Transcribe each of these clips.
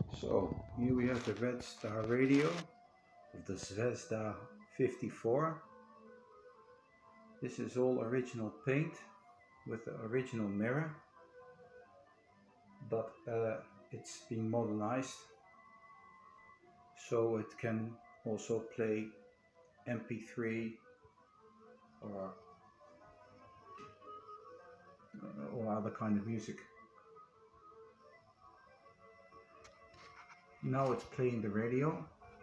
So here we have the Red Star radio of the Zvezda 54. This is all original paint with the original mirror, but it's been modernized so it can also play MP3 or other kind of music. Now it's playing the radio.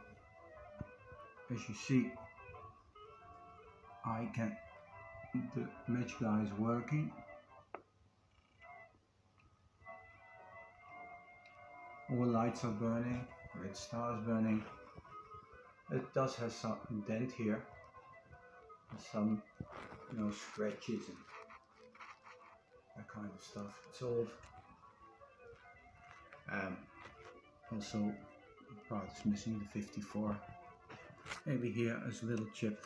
As you see, the magic eye is working. All lights are burning, red stars burning. It does have some dent here, some scratches and that kind of stuff. It's old. Also, part is missing, the 54. Maybe here is a little chip.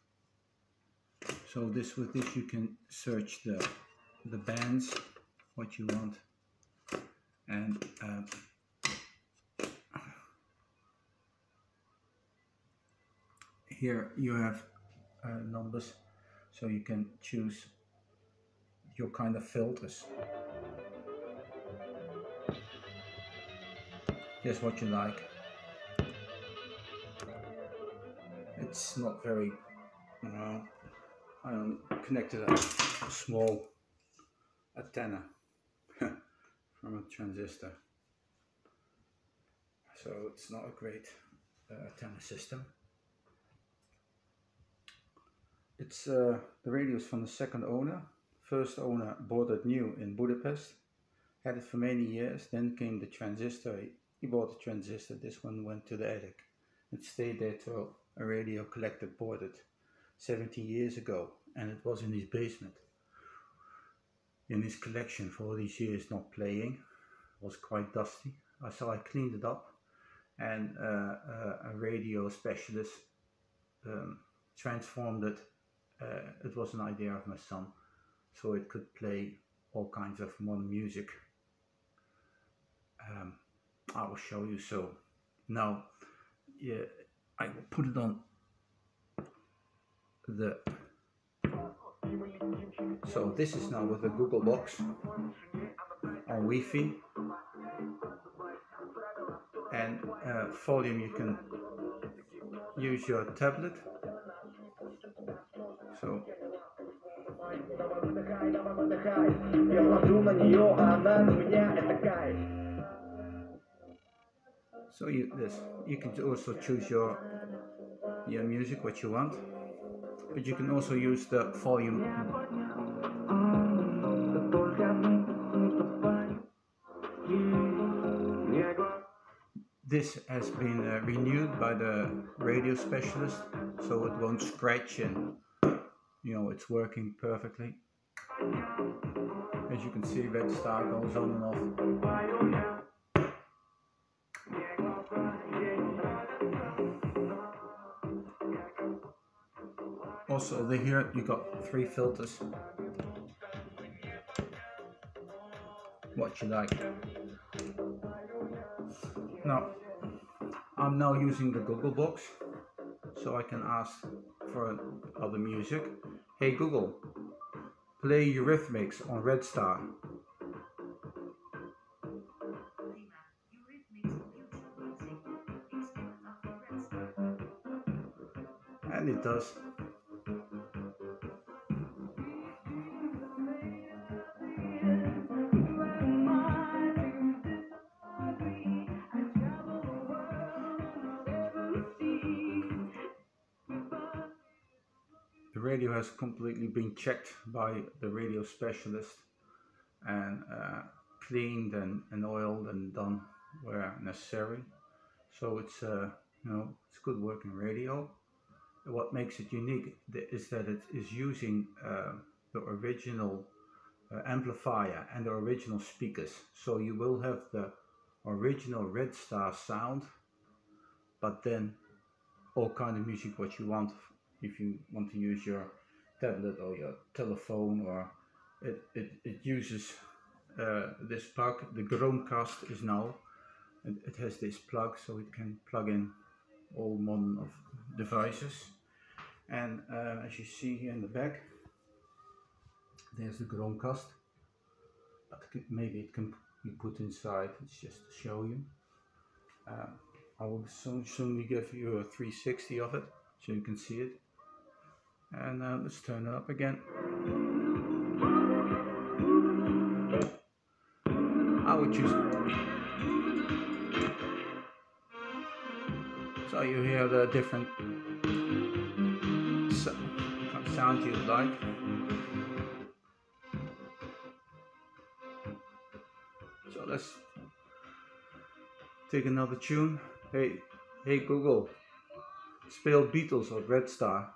So with this you can search the bands, what you want, and here you have numbers, so you can choose your kind of filters. Just what you like. It's not very, I connected a small antenna from a transistor, so it's not a great antenna system. It's the radio is from the second owner. First owner bought it new in Budapest, had it for many years, then came the transistor. He bought the transistor, this one went to the attic. It stayed there till a radio collector bought it 70 years ago, and it was in his basement. In his collection for all these years not playing. It was quite dusty. So I cleaned it up, and a radio specialist transformed it. It was an idea of my son, so it could play all kinds of modern music. I will show you. So now I will put it on so this is now with the Google box on Wi-Fi, and volume you can use your tablet. So you can also choose your music, what you want, but you can also use the volume. This has been renewed by the radio specialist, so it won't scratch, and it's working perfectly. As you can see, red star goes on and off. Also over here you got 3 filters, what you like. Now I'm now using the Google box, so I can ask for other music. Hey Google, play Eurythmics on Red Star. And it does. The radio has completely been checked by the radio specialist and cleaned and oiled and done where necessary. So it's it's good working radio. What makes it unique is that it is using the original amplifier and the original speakers. So you will have the original Red Star sound, but then all kind of music what you want. If you want to use your tablet or your telephone, or it uses this plug. The Chromecast is now it has this plug, so it can plug in all modern of devices. And as you see here in the back, there's the Chromecast, but maybe it can be put inside. It's just to show you. I will soon give you a 360 of it so you can see it. And let's turn it up again. I would choose. So you hear the different sounds you like. So let's take another tune. Hey Google, speel Beatles of Red Star.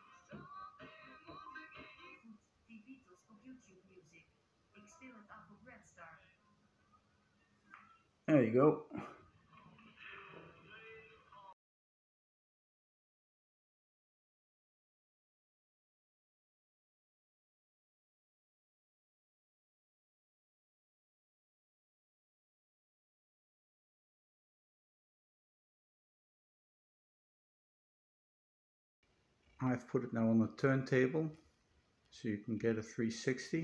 There you go. I've put it now on the turntable so you can get a 360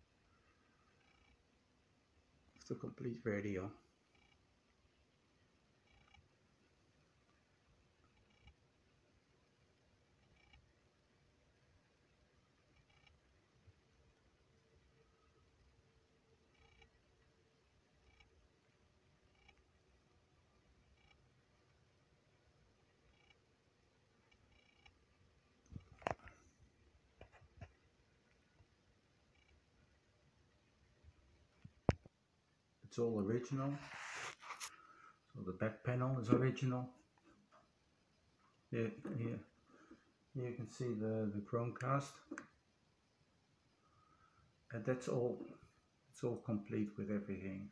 of the complete radio. It's all original. So the back panel is original. Here you can see the Chromecast. And that's all. It's all complete with everything.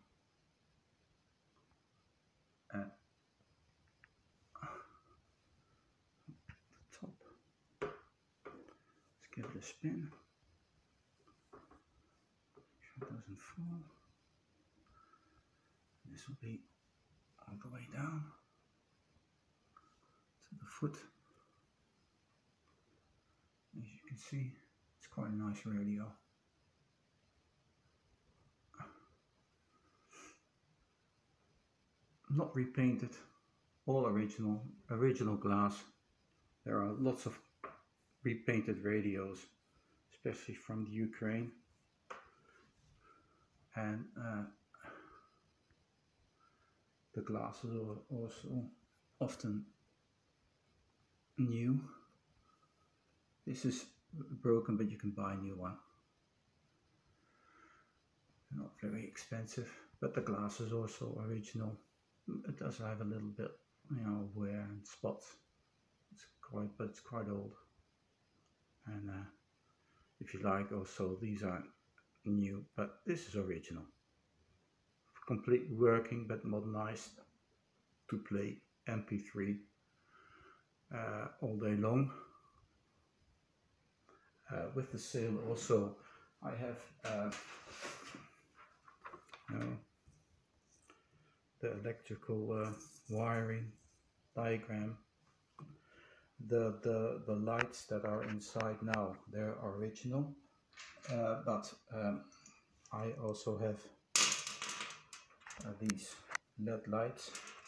At the top. Let's give it a spin. Sure it doesn't fall. This will be all the way down to the foot. As you can see, it's quite a nice radio. Not repainted, all original glass. There are lots of repainted radios, especially from the Ukraine. And the glasses are also often new. This is broken, but you can buy a new one. They're not very expensive, but the glass is also original. It does have a little bit, wear and spots. But it's quite old. And if you like, also these are new, but this is original. Complete working, but modernized to play MP3 all day long. With the sale also, I have the electrical wiring diagram. The lights that are inside now, they're original, but I also have these LED lights.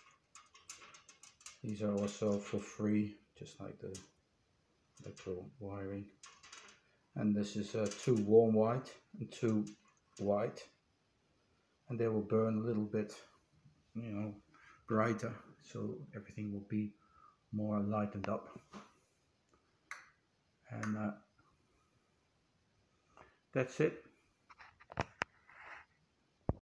These are also for free, just like the electrical wiring. And this is 2 warm white and 2 white, and they will burn a little bit, brighter, so everything will be more lightened up. And that's it.